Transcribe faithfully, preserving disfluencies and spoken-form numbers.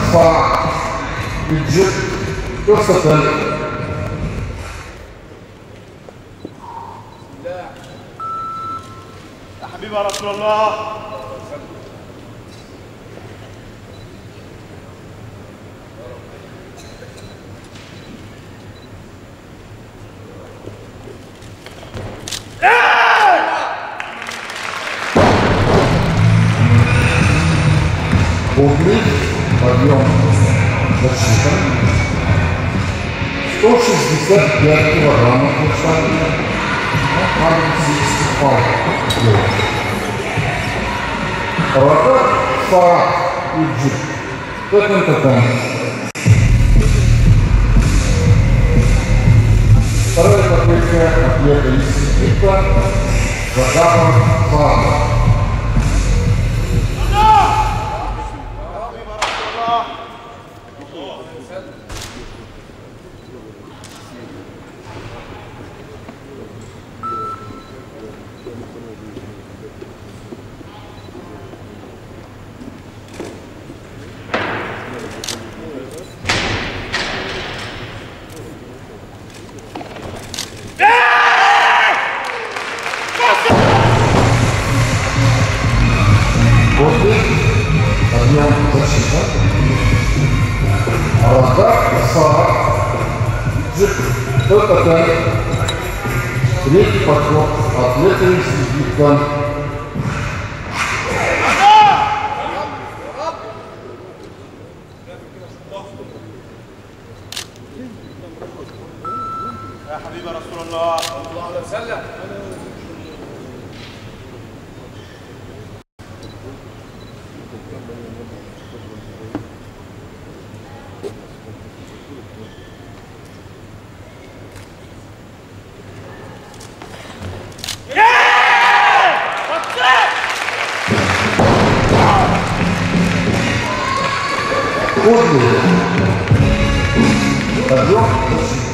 صاع الجد قصة يا حبيبي يا رسول الله. Подвиг, подъем защита, сто шестьдесят пять килограммов вышания, сто шестьдесят пять килограммов. Рата, фара и джип. Тэтэн-тэтэн. Вторая попытка атлета из Египта, Загапа Фара. Подъем защита, рата, фара, джип, тэтэн. Третий подход атлета из Египта. يا حبيبي رسول الله صلى الله عليه وسلم. Подъем.